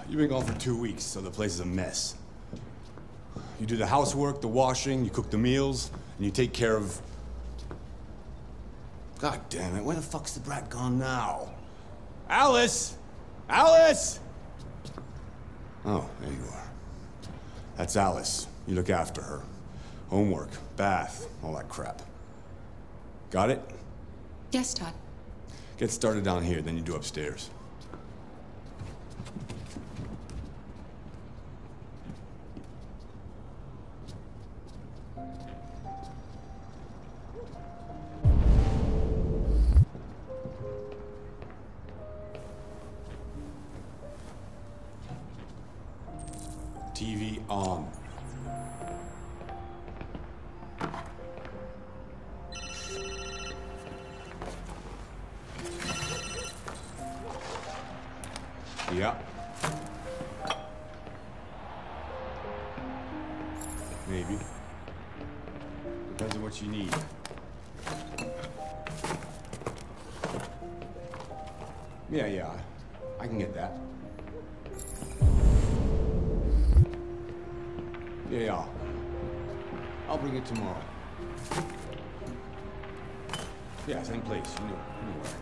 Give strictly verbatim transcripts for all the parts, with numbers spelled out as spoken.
You've been gone for two weeks, so the place is a mess. You do the housework, the washing, you cook the meals, and you take care of... God damn it, where the fuck's the brat gone now? Alice! Alice! Oh, there you are. That's Alice. You look after her. Homework, bath, all that crap. Got it? Yes, Todd. Get started down here, then you do upstairs. T V on. Yeah. Maybe. Depends on what you need. Yeah, yeah. I can get that. Yeah, yeah. I'll bring it tomorrow. Yeah, same place. You know, anywhere.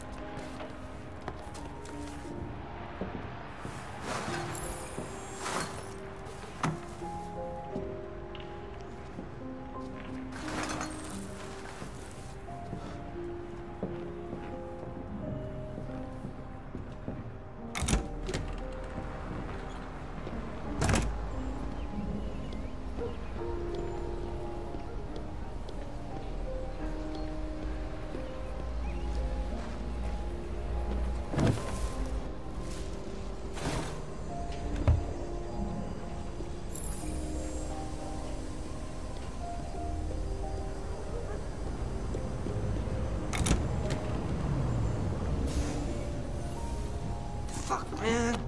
Fuck, man.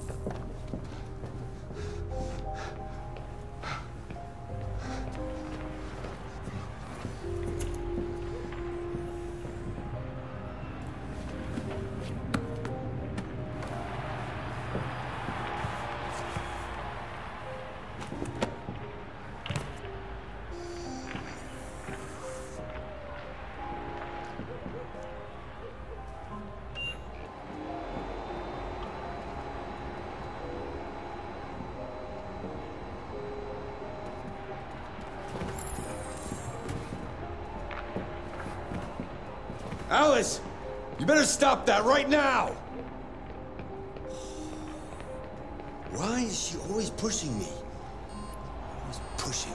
Alice! You better stop that right now! Why is she always pushing me? Always pushing.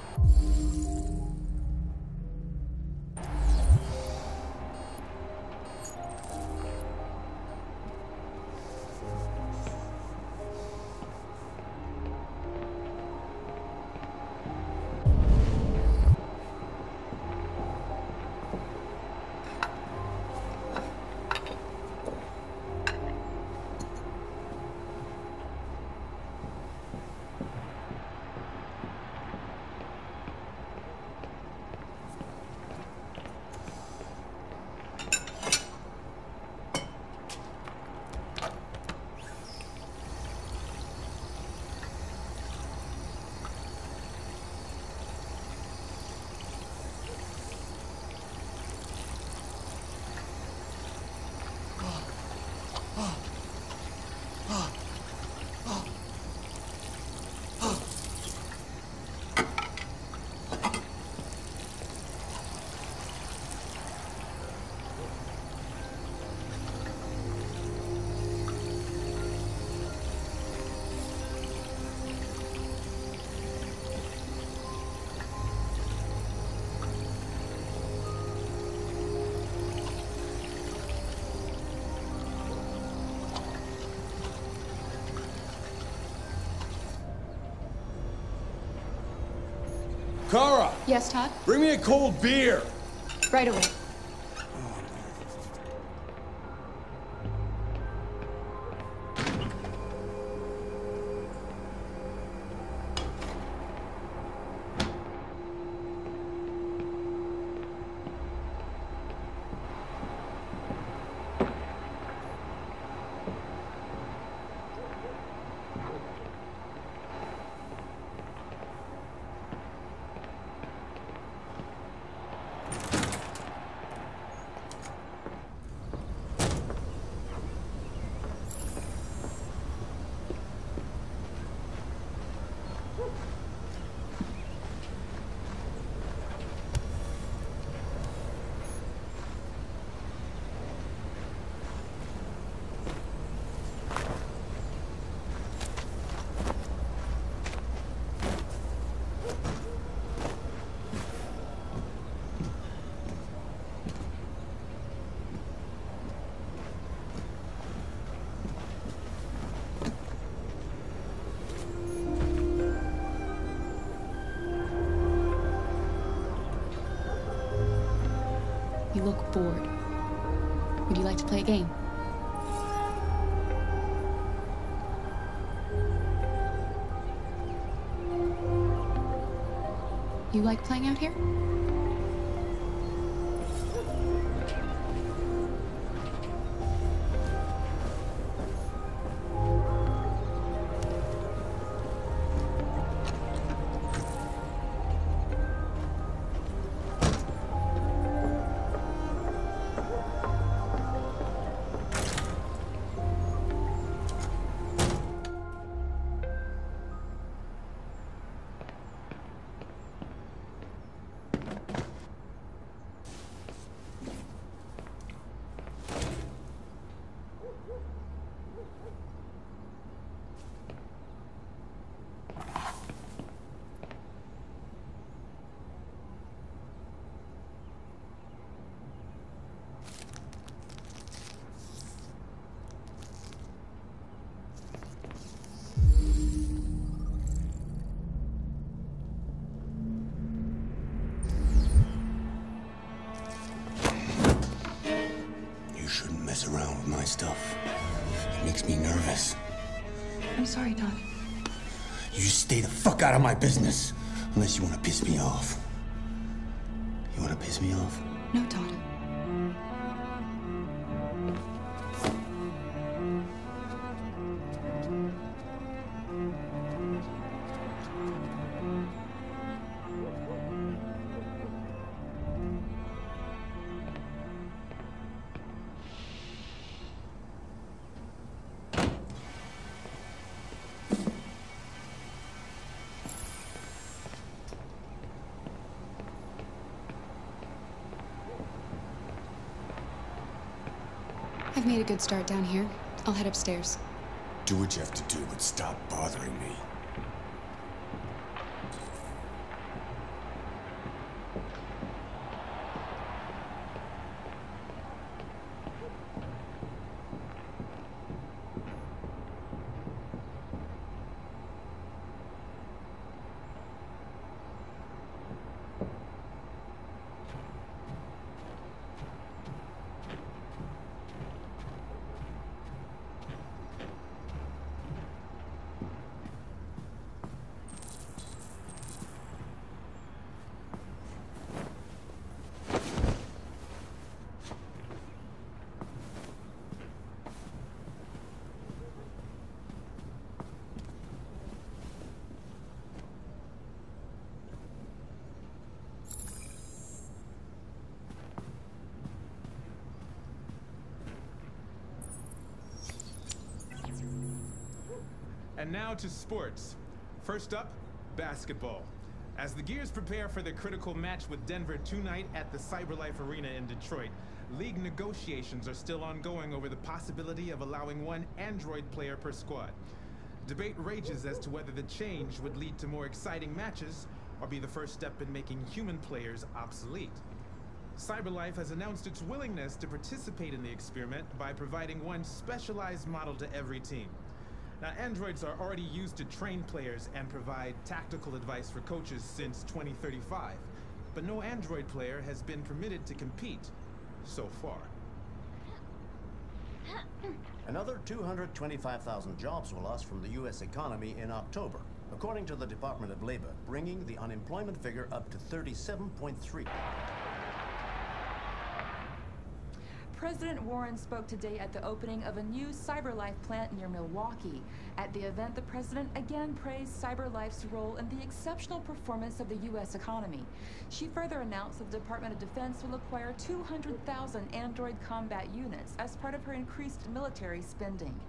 Kara! Yes, Todd? Bring me a cold beer! Right away. look bored. Would you like to play a game? You like playing out here? Around with my stuff. It makes me nervous. I'm sorry, Todd. You just stay the fuck out of my business. Unless you want to piss me off. You want to piss me off? No, Todd. I've made a good start down here. I'll head upstairs. Do what you have to do, but stop bothering me. And now to sports. First up, basketball. As the Gears prepare for their critical match with Denver tonight at the CyberLife Arena in Detroit, league negotiations are still ongoing over the possibility of allowing one Android player per squad. Debate rages as to whether the change would lead to more exciting matches or be the first step in making human players obsolete. CyberLife has announced its willingness to participate in the experiment by providing one specialized model to every team. Now, androids are already used to train players and provide tactical advice for coaches since twenty thirty-five, but no android player has been permitted to compete so far. Another two hundred twenty-five thousand jobs were lost from the U S economy in October, according to the Department of Labor, bringing the unemployment figure up to thirty-seven point three. President Warren spoke today at the opening of a new CyberLife plant near Milwaukee. At the event, the president again praised CyberLife's role in the exceptional performance of the U S economy. She further announced that the Department of Defense will acquire two hundred thousand Android combat units as part of her increased military spending.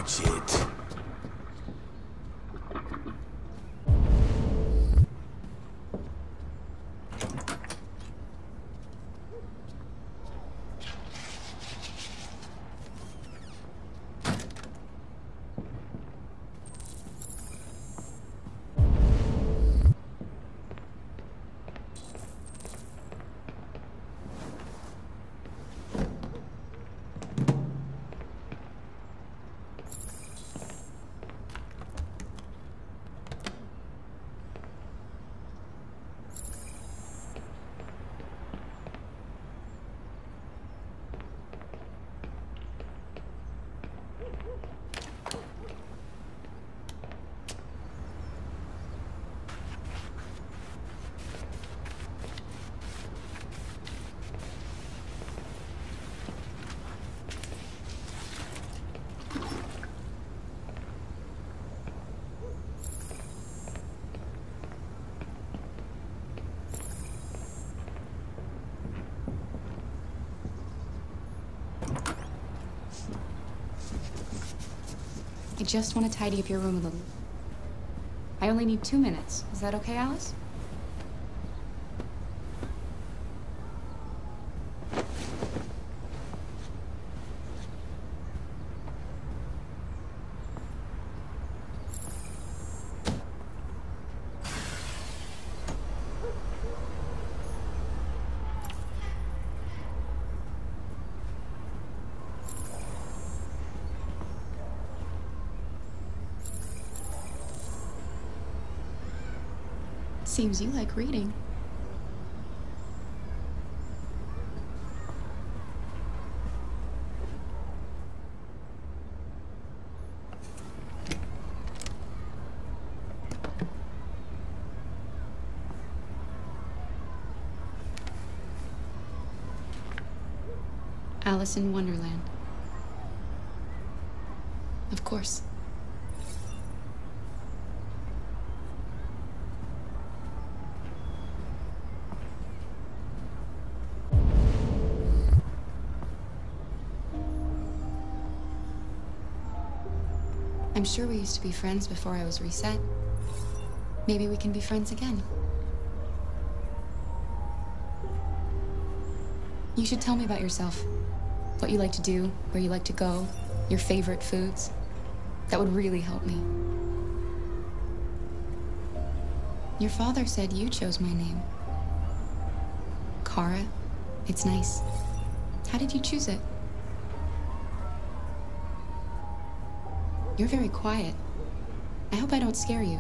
Watch it. I just want to tidy up your room a little. I only need two minutes. Is that okay, Alice? Seems you like reading. Alice in Wonderland. Of course. I'm sure we used to be friends before I was reset. Maybe we can be friends again. You should tell me about yourself. What you like to do, where you like to go, your favorite foods. That would really help me. Your father said you chose my name. Kara. It's nice. How did you choose it? You're very quiet. I hope I don't scare you.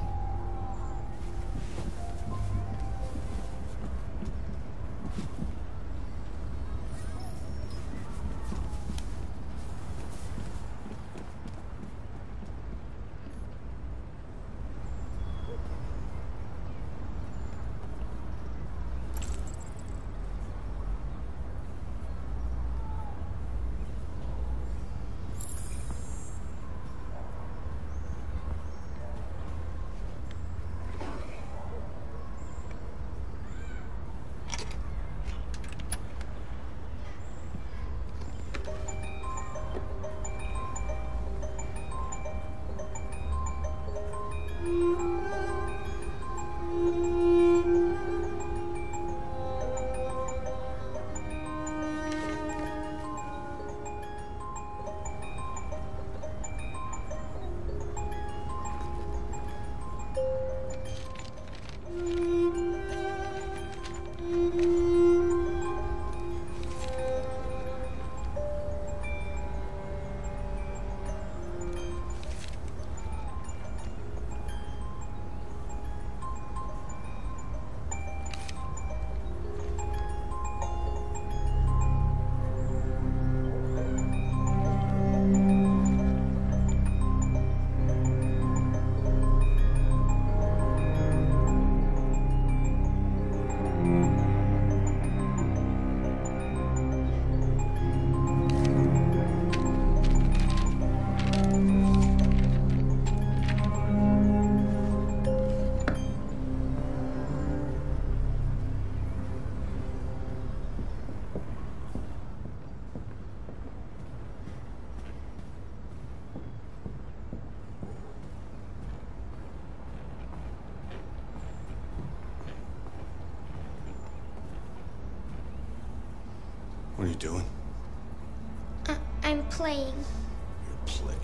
doing? Uh, I'm playing. You're playing.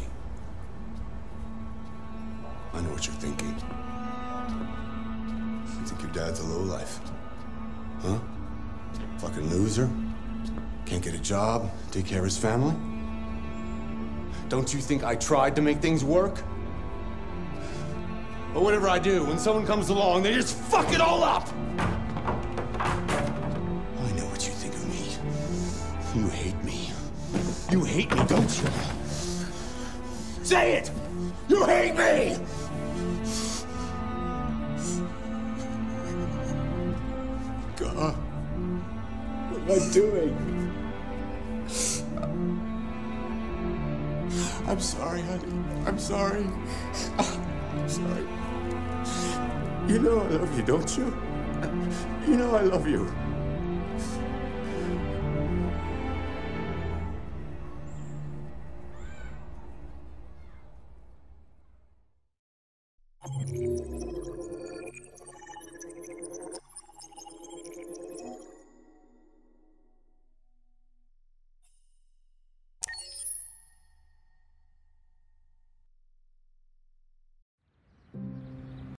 I know what you're thinking. You think your dad's a lowlife? Huh? Fucking loser? Can't get a job, take care of his family? Don't you think I tried to make things work? But whatever I do, when someone comes along, they just fuck it all up! I know what you think of me. You hate me. You hate me, don't you? Say it! You hate me! God, what am I doing? I'm sorry, honey. I'm sorry. I'm sorry. You know I love you, don't you? You know I love you.